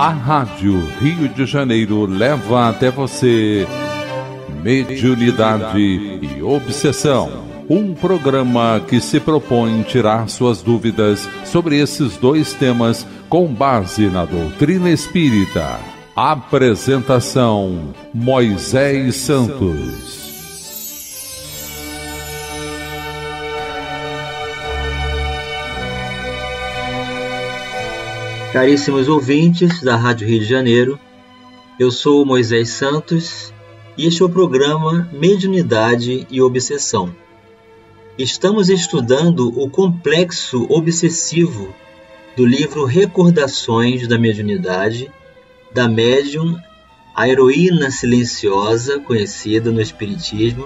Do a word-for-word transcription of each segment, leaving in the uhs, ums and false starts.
A Rádio Rio de Janeiro leva até você Mediunidade e Obsessão, um programa que se propõe tirar suas dúvidas sobre esses dois temas com base na doutrina espírita. Apresentação: Moisés Santos. Caríssimos ouvintes da Rádio Rio de Janeiro, eu sou Moisés Santos e este é o programa Mediunidade e Obsessão. Estamos estudando o complexo obsessivo do livro Recordações da Mediunidade, da médium, a heroína silenciosa, conhecida no Espiritismo,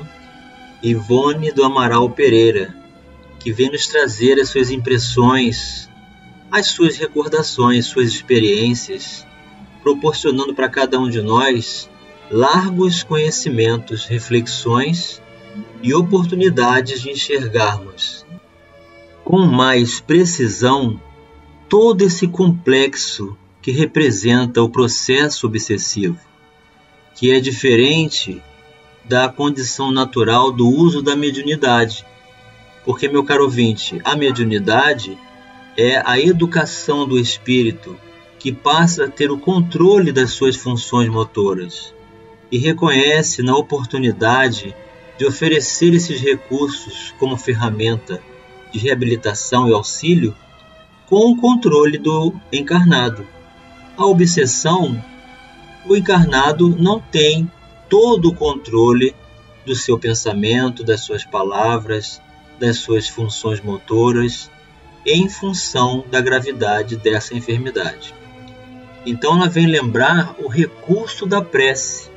Ivone do Amaral Pereira, que vem nos trazer as suas impressões, as suas recordações, suas experiências, proporcionando para cada um de nós largos conhecimentos, reflexões e oportunidades de enxergarmos com mais precisão todo esse complexo que representa o processo obsessivo, que é diferente da condição natural do uso da mediunidade. Porque, meu caro ouvinte, a mediunidade é a educação do espírito que passa a ter o controle das suas funções motoras e reconhece na oportunidade de oferecer esses recursos como ferramenta de reabilitação e auxílio com o controle do encarnado. A obsessão, o encarnado não tem todo o controle do seu pensamento, das suas palavras, das suas funções motoras, em função da gravidade dessa enfermidade. Então ela vem lembrar o recurso da prece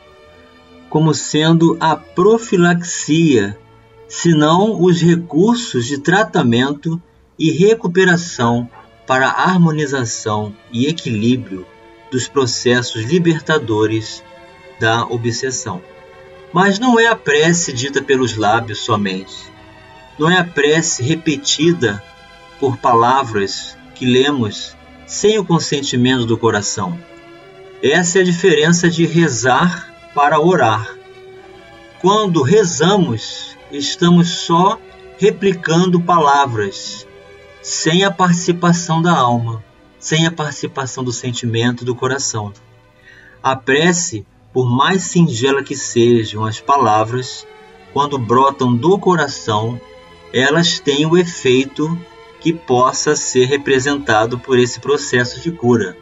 como sendo a profilaxia, senão os recursos de tratamento e recuperação para a harmonização e equilíbrio dos processos libertadores da obsessão. Mas não é a prece dita pelos lábios somente, não é a prece repetida por palavras que lemos sem o consentimento do coração. Essa é a diferença de rezar para orar. Quando rezamos, estamos só replicando palavras, sem a participação da alma, sem a participação do sentimento do coração. A prece, por mais singela que sejam as palavras, quando brotam do coração, elas têm o efeito que possa ser representado por esse processo de cura.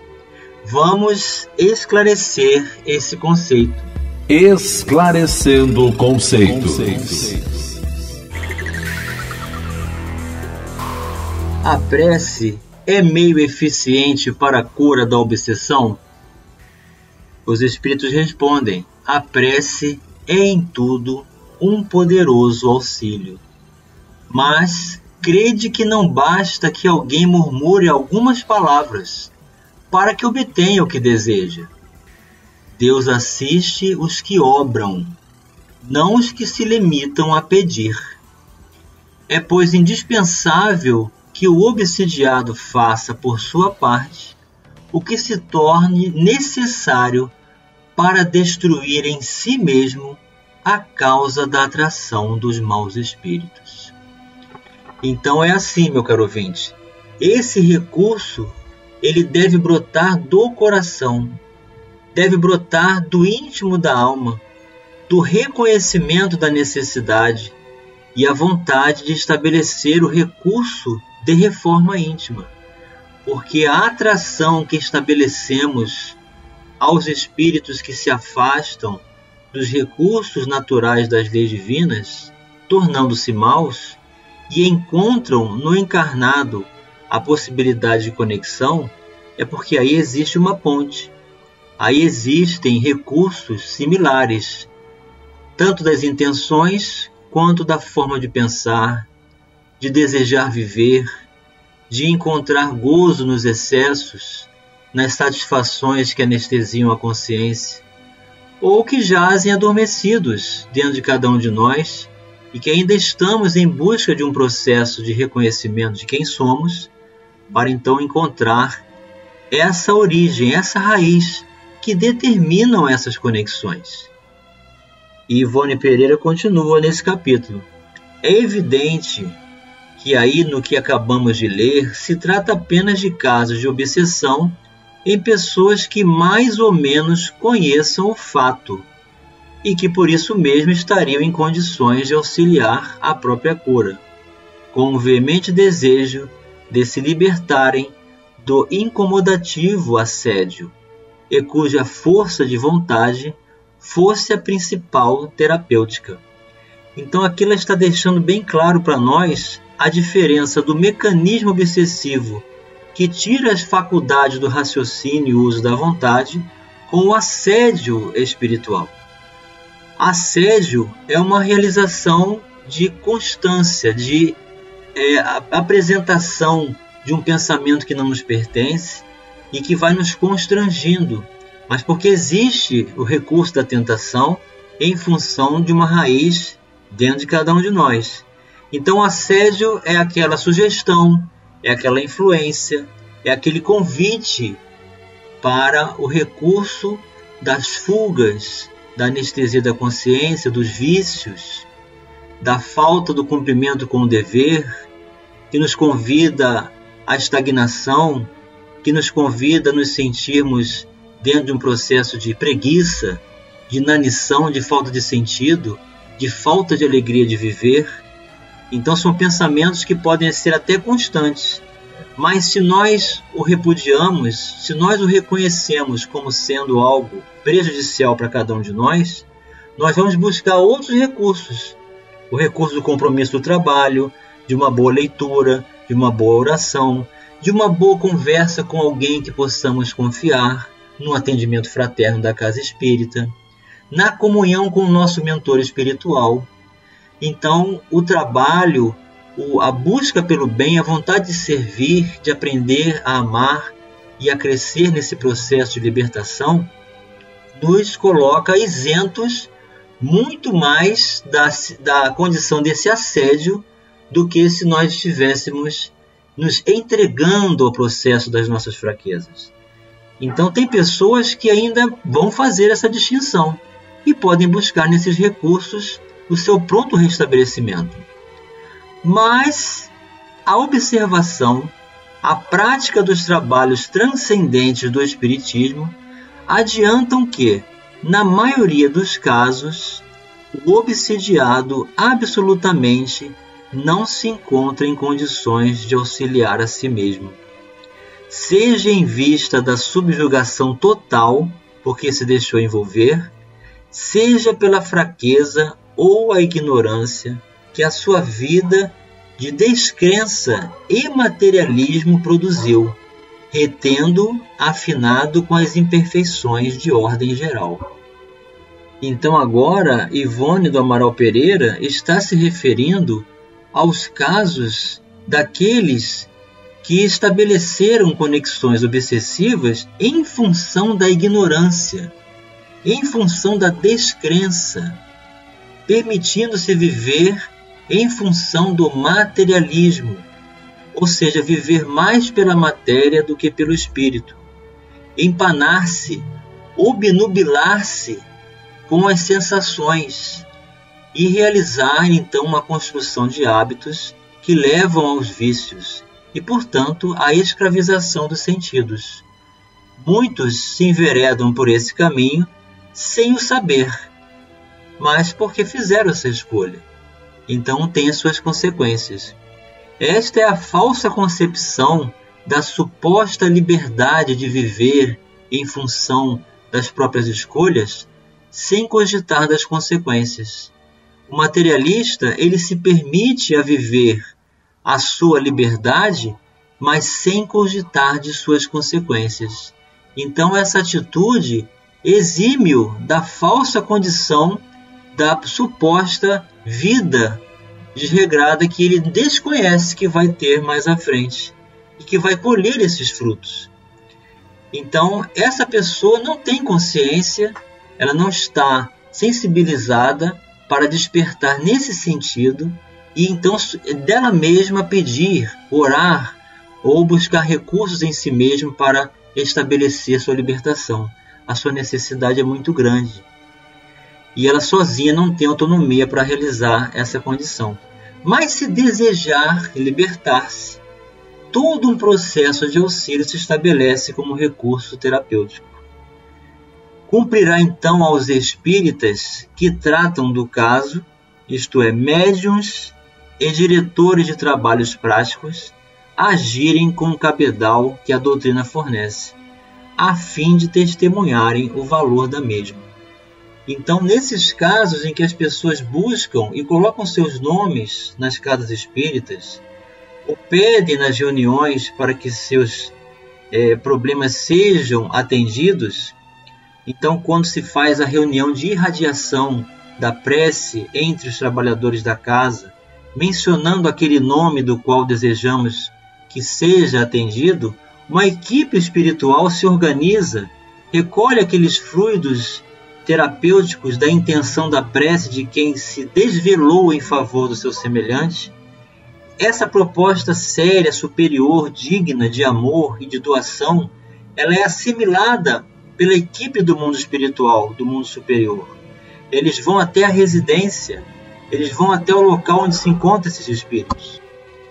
Vamos esclarecer esse conceito. Esclarecendo conceitos. A prece é meio eficiente para a cura da obsessão? Os espíritos respondem: a prece é em tudo um poderoso auxílio. Mas crede que não basta que alguém murmure algumas palavras para que obtenha o que deseja. Deus assiste os que obram, não os que se limitam a pedir. É, pois, indispensável que o obsidiado faça por sua parte o que se torne necessário para destruir em si mesmo a causa da atração dos maus espíritos. Então é assim, meu caro ouvinte, esse recurso ele deve brotar do coração, deve brotar do íntimo da alma, do reconhecimento da necessidade e a vontade de estabelecer o recurso de reforma íntima, porque a atração que estabelecemos aos espíritos que se afastam dos recursos naturais das leis divinas, tornando-se maus, e encontram no encarnado a possibilidade de conexão, é porque aí existe uma ponte. Aí existem recursos similares, tanto das intenções quanto da forma de pensar, de desejar viver, de encontrar gozo nos excessos, nas satisfações que anestesiam a consciência, ou que jazem adormecidos dentro de cada um de nós e que ainda estamos em busca de um processo de reconhecimento de quem somos, para então encontrar essa origem, essa raiz que determinam essas conexões. E Ivone Pereira continua nesse capítulo. É evidente que aí no que acabamos de ler se trata apenas de casos de obsessão em pessoas que mais ou menos conheçam o fato e que por isso mesmo estariam em condições de auxiliar a própria cura, com um veemente desejo de se libertarem do incomodativo assédio e cuja força de vontade fosse a principal terapêutica. Então aqui ela está deixando bem claro para nós a diferença do mecanismo obsessivo que tira as faculdades do raciocínio e uso da vontade com o assédio espiritual. Assédio é uma realização de constância, de é, apresentação de um pensamento que não nos pertence e que vai nos constrangindo, mas porque existe o recurso da tentação em função de uma raiz dentro de cada um de nós. Então o assédio é aquela sugestão, é aquela influência, é aquele convite para o recurso das fugas, da anestesia da consciência, dos vícios, da falta do cumprimento com o dever, que nos convida à estagnação, que nos convida a nos sentirmos dentro de um processo de preguiça, de inanição, de falta de sentido, de falta de alegria de viver. Então são pensamentos que podem ser até constantes, mas se nós o repudiamos, se nós o reconhecemos como sendo algo prejudicial para cada um de nós, nós vamos buscar outros recursos. O recurso do compromisso do trabalho, de uma boa leitura, de uma boa oração, de uma boa conversa com alguém que possamos confiar, no atendimento fraterno da casa espírita, na comunhão com o nosso mentor espiritual. Então, o trabalho, a busca pelo bem, a vontade de servir, de aprender a amar e a crescer nesse processo de libertação, nos coloca isentos muito mais da, da condição desse assédio do que se nós estivéssemos nos entregando ao processo das nossas fraquezas. Então tem pessoas que ainda vão fazer essa distinção e podem buscar nesses recursos o seu pronto restabelecimento. Mas a observação, a prática dos trabalhos transcendentes do Espiritismo adiantam que, na maioria dos casos, o obsidiado absolutamente não se encontra em condições de auxiliar a si mesmo. Seja em vista da subjugação total, porque se deixou envolver, seja pela fraqueza ou a ignorância que a sua vida de descrença e materialismo produziu, retendo afinado com as imperfeições de ordem geral. Então agora, Ivone do Amaral Pereira está se referindo aos casos daqueles que estabeleceram conexões obsessivas em função da ignorância, em função da descrença, permitindo-se viver em função do materialismo, ou seja, viver mais pela matéria do que pelo espírito, empanar-se, obnubilar-se com as sensações e realizar então uma construção de hábitos que levam aos vícios e, portanto, à escravização dos sentidos. Muitos se enveredam por esse caminho sem o saber, mas porque fizeram essa escolha. Então tem as suas consequências. Esta é a falsa concepção da suposta liberdade de viver em função das próprias escolhas, sem cogitar das consequências. O materialista, ele se permite a viver a sua liberdade, mas sem cogitar de suas consequências. Então essa atitude exime-o da falsa condição da suposta vida desregrada que ele desconhece que vai ter mais à frente e que vai colher esses frutos. Então essa pessoa não tem consciência, ela não está sensibilizada para despertar nesse sentido e então dela mesma pedir, orar ou buscar recursos em si mesmo para estabelecer sua libertação. A sua necessidade é muito grande. E ela sozinha não tem autonomia para realizar essa condição. Mas se desejar libertar-se, todo um processo de auxílio se estabelece como recurso terapêutico. Cumprirá então aos espíritas que tratam do caso, isto é, médiuns e diretores de trabalhos práticos, agirem com o cabedal que a doutrina fornece, a fim de testemunharem o valor da mesma. Então, nesses casos em que as pessoas buscam e colocam seus nomes nas casas espíritas, ou pedem nas reuniões para que seus é, problemas sejam atendidos, então, quando se faz a reunião de irradiação da prece entre os trabalhadores da casa, mencionando aquele nome do qual desejamos que seja atendido, uma equipe espiritual se organiza, recolhe aqueles fluidos terapêuticos da intenção da prece de quem se desvelou em favor do seu semelhante. Essa proposta séria, superior, digna de amor e de doação, ela é assimilada pela equipe do mundo espiritual, do mundo superior. Eles vão até a residência, eles vão até o local onde se encontram esses espíritos.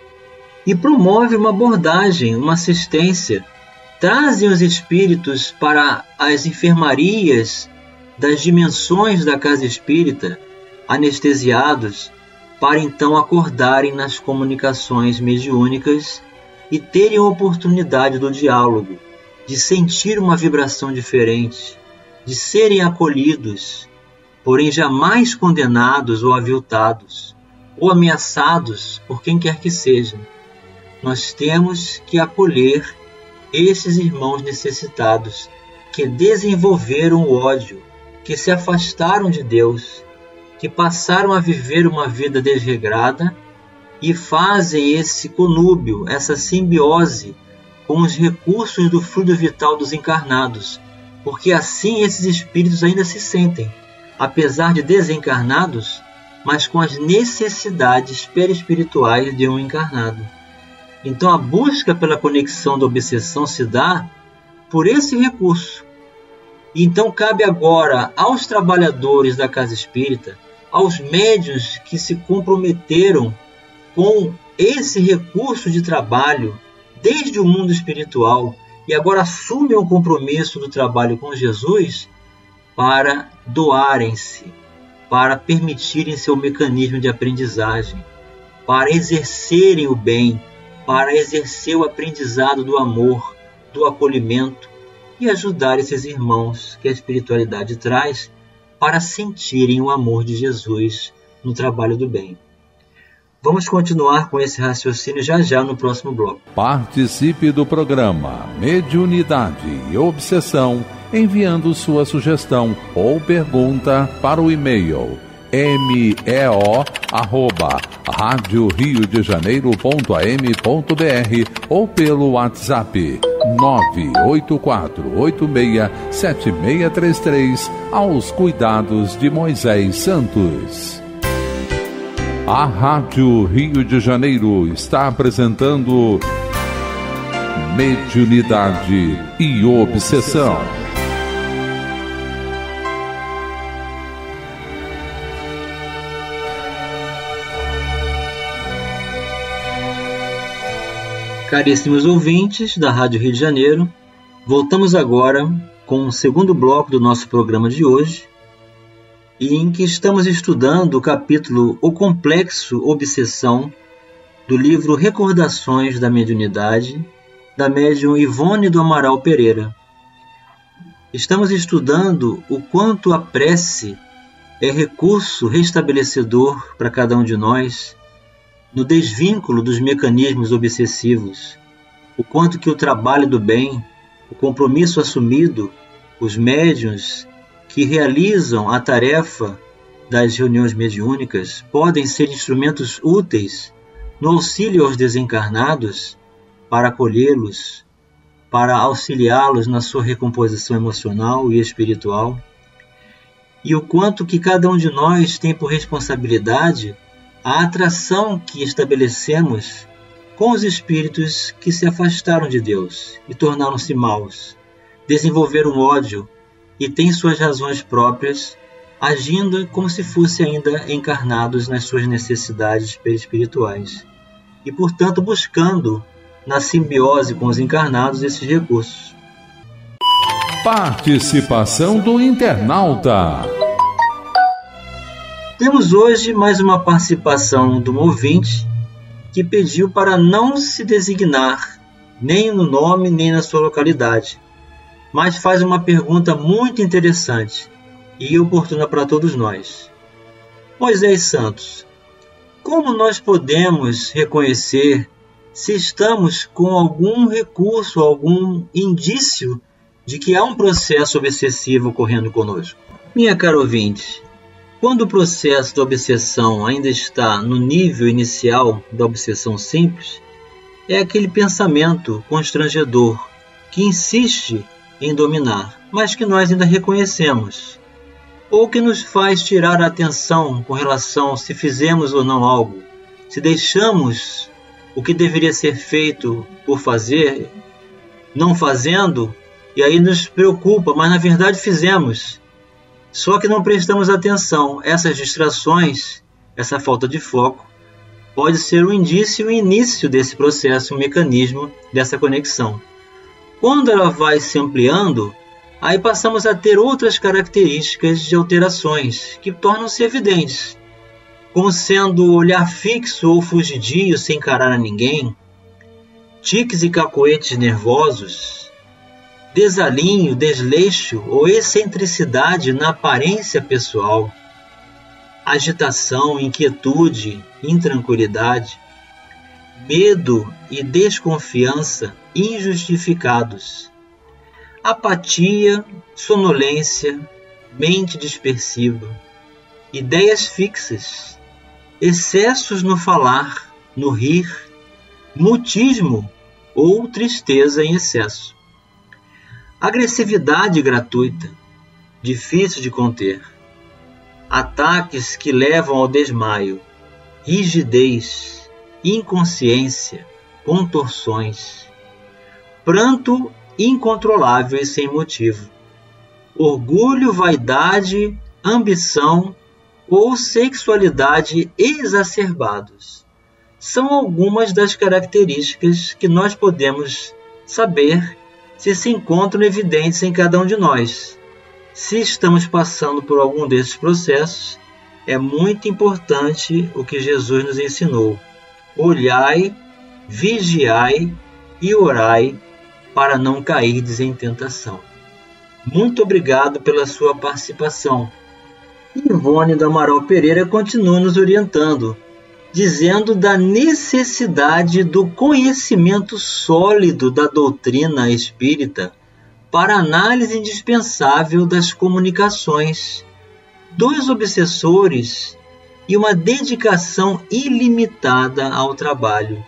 E promove uma abordagem, uma assistência. Trazem os espíritos para as enfermarias das dimensões da casa espírita, anestesiados, para então acordarem nas comunicações mediúnicas e terem a oportunidade do diálogo, de sentir uma vibração diferente, de serem acolhidos, porém jamais condenados ou aviltados, ou ameaçados por quem quer que seja. Nós temos que acolher esses irmãos necessitados que desenvolveram o ódio, que se afastaram de Deus, que passaram a viver uma vida desregrada e fazem esse conúbio, essa simbiose com os recursos do fluido vital dos encarnados, porque assim esses espíritos ainda se sentem, apesar de desencarnados, mas com as necessidades perispirituais de um encarnado. Então a busca pela conexão da obsessão se dá por esse recurso. E então cabe agora aos trabalhadores da casa espírita, aos médiuns que se comprometeram com esse recurso de trabalho desde o mundo espiritual e agora assumem o compromisso do trabalho com Jesus, para doarem-se, para permitirem seu mecanismo de aprendizagem, para exercerem o bem, para exercer o aprendizado do amor, do acolhimento e ajudar esses irmãos que a espiritualidade traz para sentirem o amor de Jesus no trabalho do bem. Vamos continuar com esse raciocínio já já no próximo bloco. Participe do programa Mediunidade e Obsessão enviando sua sugestão ou pergunta para o e-mail meo arroba rádio rio de janeiro ponto a m ponto b r ou pelo WhatsApp nove oito quatro oito seis sete seis três três aos cuidados de Moisés Santos. A Rádio Rio de Janeiro está apresentando Mediunidade e Obsessão. Caríssimos ouvintes da Rádio Rio de Janeiro, voltamos agora com o segundo bloco do nosso programa de hoje, em que estamos estudando o capítulo O Complexo Obsessão, do livro Recordações da Mediunidade, da médium Ivone do Amaral Pereira. Estamos estudando o quanto a prece é recurso restabelecedor para cada um de nós, no desvínculo dos mecanismos obsessivos, o quanto que o trabalho do bem, o compromisso assumido, os médiuns que realizam a tarefa das reuniões mediúnicas podem ser instrumentos úteis no auxílio aos desencarnados para acolhê-los, para auxiliá-los na sua recomposição emocional e espiritual, e o quanto que cada um de nós tem por responsabilidade a atração que estabelecemos com os espíritos que se afastaram de Deus e tornaram-se maus, desenvolveram ódio e têm suas razões próprias, agindo como se fossem ainda encarnados nas suas necessidades perispirituais e, portanto, buscando na simbiose com os encarnados esses recursos. Participação do internauta. Temos hoje mais uma participação de um ouvinte que pediu para não se designar nem no nome nem na sua localidade, mas faz uma pergunta muito interessante e oportuna para todos nós. Moisés Santos, como nós podemos reconhecer se estamos com algum recurso, algum indício de que há um processo obsessivo ocorrendo conosco? Minha cara ouvinte, quando o processo da obsessão ainda está no nível inicial da obsessão simples, é aquele pensamento constrangedor que insiste em dominar, mas que nós ainda reconhecemos, ou que nos faz tirar a atenção com relação se fizemos ou não algo, se deixamos o que deveria ser feito por fazer, não fazendo, e aí nos preocupa, mas na verdade fizemos. Só que não prestamos atenção. Essas distrações, essa falta de foco, pode ser um indício, um início desse processo, um mecanismo dessa conexão. Quando ela vai se ampliando, aí passamos a ter outras características de alterações que tornam-se evidentes, como sendo olhar fixo ou fugidio sem encarar a ninguém, tiques e cacoetes nervosos, desalinho, desleixo ou excentricidade na aparência pessoal, agitação, inquietude, intranquilidade, medo e desconfiança injustificados, apatia, sonolência, mente dispersiva, ideias fixas, excessos no falar, no rir, mutismo ou tristeza em excesso. Agressividade gratuita, difícil de conter. Ataques que levam ao desmaio, rigidez, inconsciência, contorções. Pranto incontrolável e sem motivo. Orgulho, vaidade, ambição ou sexualidade exacerbados. São algumas das características que nós podemos saber se se encontram evidentes em cada um de nós. Se estamos passando por algum desses processos, é muito importante o que Jesus nos ensinou. Olhai, vigiai e orai para não cairdes em tentação. Muito obrigado pela sua participação. Ivone do Amaral Pereira continua nos orientando, dizendo da necessidade do conhecimento sólido da doutrina espírita para análise indispensável das comunicações dos obsessores e uma dedicação ilimitada ao trabalho.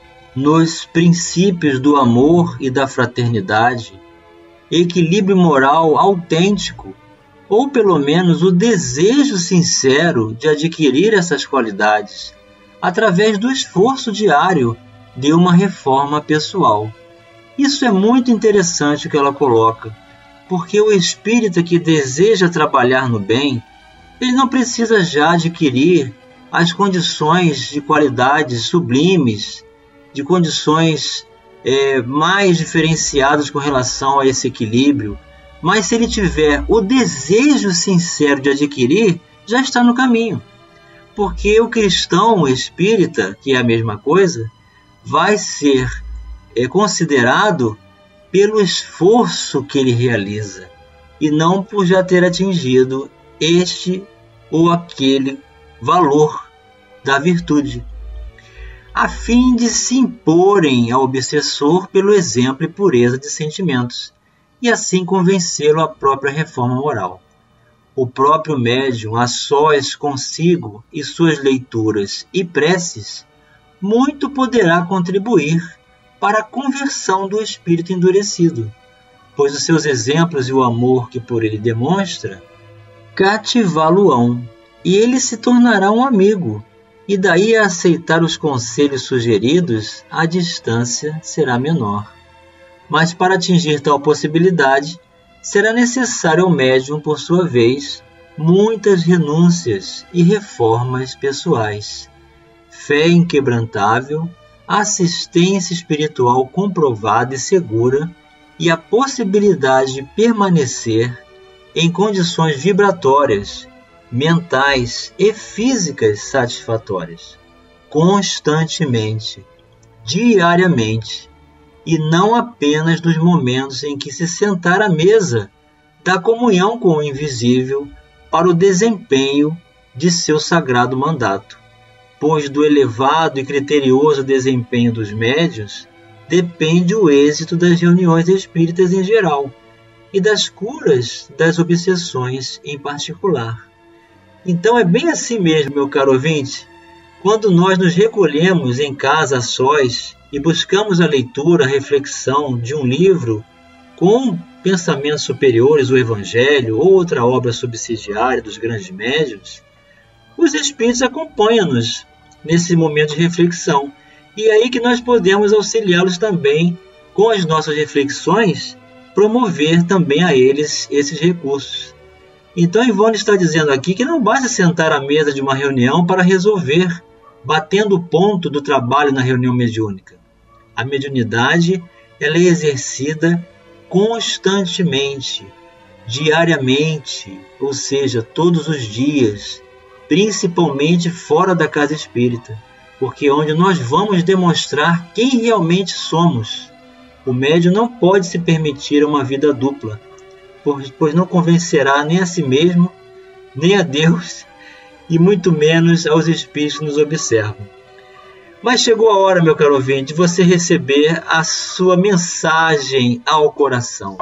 Nos princípios do amor e da fraternidade, equilíbrio moral autêntico, ou pelo menos o desejo sincero de adquirir essas qualidades através do esforço diário de uma reforma pessoal. Isso é muito interessante o que ela coloca, porque o espírita que deseja trabalhar no bem, ele não precisa já adquirir as condições de qualidades sublimes, de condições é, mais diferenciadas com relação a esse equilíbrio, mas se ele tiver o desejo sincero de adquirir, já está no caminho. Porque o cristão o espírita, que é a mesma coisa, vai ser é, considerado pelo esforço que ele realiza, e não por já ter atingido este ou aquele valor da virtude, a fim de se imporem ao obsessor pelo exemplo e pureza de sentimentos, e assim convencê-lo à própria reforma moral. O próprio médium, a sós consigo e suas leituras e preces, muito poderá contribuir para a conversão do espírito endurecido, pois os seus exemplos e o amor que por ele demonstra cativá-lo-ão, e ele se tornará um amigo, e daí a aceitar os conselhos sugeridos, a distância será menor. Mas para atingir tal possibilidade, será necessário ao médium, por sua vez, muitas renúncias e reformas pessoais, fé inquebrantável, assistência espiritual comprovada e segura e a possibilidade de permanecer em condições vibratórias, mentais e físicas satisfatórias, constantemente, diariamente, e não apenas nos momentos em que se sentar à mesa da comunhão com o invisível para o desempenho de seu sagrado mandato, pois do elevado e criterioso desempenho dos médiuns depende o êxito das reuniões espíritas em geral e das curas das obsessões em particular. Então é bem assim mesmo, meu caro ouvinte, quando nós nos recolhemos em casa a sós e buscamos a leitura, a reflexão de um livro com pensamentos superiores, o Evangelho ou outra obra subsidiária dos grandes médiuns, os espíritos acompanham-nos nesse momento de reflexão. E é aí que nós podemos auxiliá-los também com as nossas reflexões, promover também a eles esses recursos. Então Ivone está dizendo aqui que não basta sentar à mesa de uma reunião para resolver, batendo o ponto do trabalho na reunião mediúnica. A mediunidade ela é exercida constantemente, diariamente, ou seja, todos os dias, principalmente fora da casa espírita, porque é onde nós vamos demonstrar quem realmente somos. O médium não pode se permitir uma vida dupla, pois não convencerá nem a si mesmo, nem a Deus, e muito menos aos espíritos que nos observam. Mas chegou a hora, meu caro ouvinte, de você receber a sua mensagem ao coração.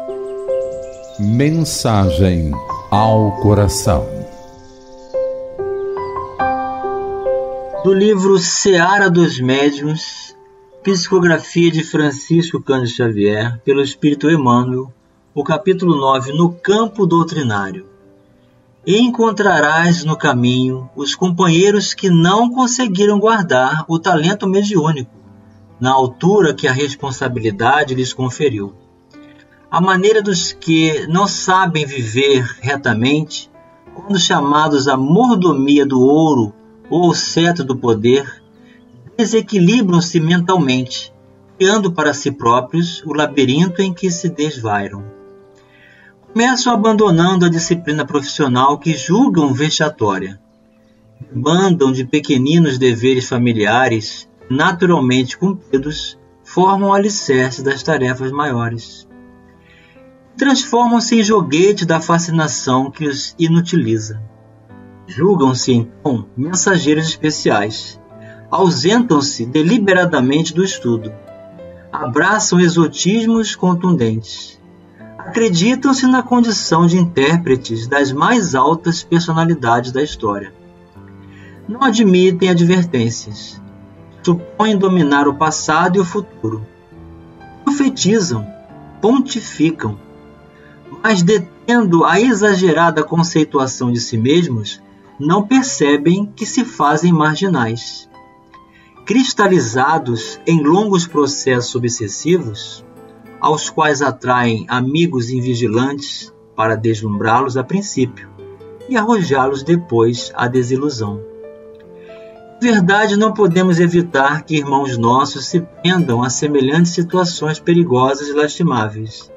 Mensagem ao coração. Do livro Seara dos Médiuns, psicografia de Francisco Cândido Xavier, pelo Espírito Emmanuel, o capítulo nove, no campo doutrinário. E encontrarás no caminho os companheiros que não conseguiram guardar o talento mediúnico, na altura que a responsabilidade lhes conferiu. A maneira dos que não sabem viver retamente, quando chamados à mordomia do ouro ou ao cetro do poder, desequilibram-se mentalmente, criando para si próprios o labirinto em que se desvairam. Começam abandonando a disciplina profissional que julgam vexatória. Bandam de pequeninos deveres familiares, naturalmente cumpridos, formam o alicerce das tarefas maiores. Transformam-se em joguete da fascinação que os inutiliza. Julgam-se, então, mensageiros especiais. Ausentam-se deliberadamente do estudo. Abraçam exotismos contundentes. Acreditam-se na condição de intérpretes das mais altas personalidades da história. Não admitem advertências. Supõem dominar o passado e o futuro. Profetizam, pontificam, mas detendo a exagerada conceituação de si mesmos, não percebem que se fazem marginais. Cristalizados em longos processos obsessivos, aos quais atraem amigos invigilantes para deslumbrá-los a princípio e arrojá-los depois à desilusão. De verdade, não podemos evitar que irmãos nossos se prendam a semelhantes situações perigosas e lastimáveis.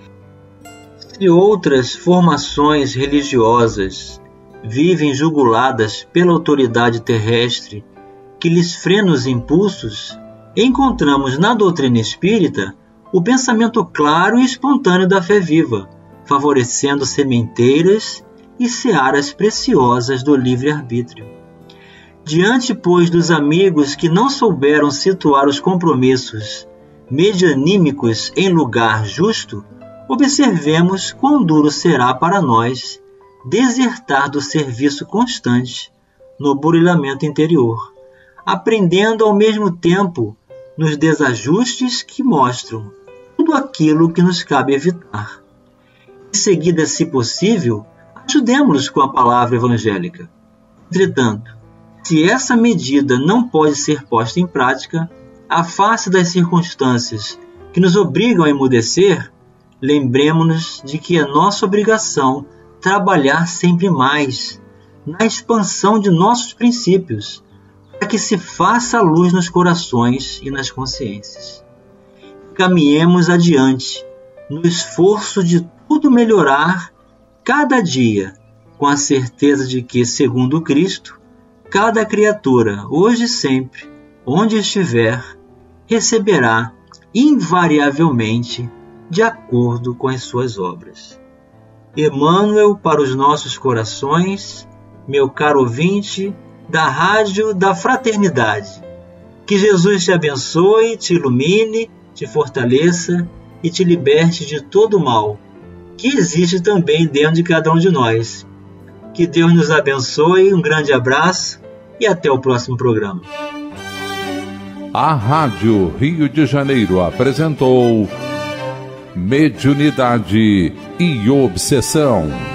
Se outras formações religiosas vivem juguladas pela autoridade terrestre que lhes frena os impulsos, encontramos na doutrina espírita o pensamento claro e espontâneo da fé viva, favorecendo sementeiras e searas preciosas do livre-arbítrio. Diante, pois, dos amigos que não souberam situar os compromissos medianímicos em lugar justo, observemos quão duro será para nós desertar do serviço constante no burilamento interior, aprendendo ao mesmo tempo nos desajustes que mostram tudo aquilo que nos cabe evitar. Em seguida, se possível, ajudemos-los com a palavra evangélica. Entretanto, Se essa medida não pode ser posta em prática, à face das circunstâncias que nos obrigam a emudecer, lembremos-nos de que é nossa obrigação trabalhar sempre mais na expansão de nossos princípios, para que se faça a luz nos corações e nas consciências. Caminhemos adiante, no esforço de tudo melhorar cada dia, com a certeza de que, segundo Cristo, cada criatura, hoje e sempre, onde estiver, receberá invariavelmente de acordo com as suas obras. Emmanuel para os nossos corações, meu caro ouvinte da Rádio da Fraternidade. Que Jesus te abençoe, te ilumine, te fortaleça e te liberte de todo o mal, que existe também dentro de cada um de nós. Que Deus nos abençoe, um grande abraço e até o próximo programa. A Rádio Rio de Janeiro apresentou Mediunidade e Obsessão.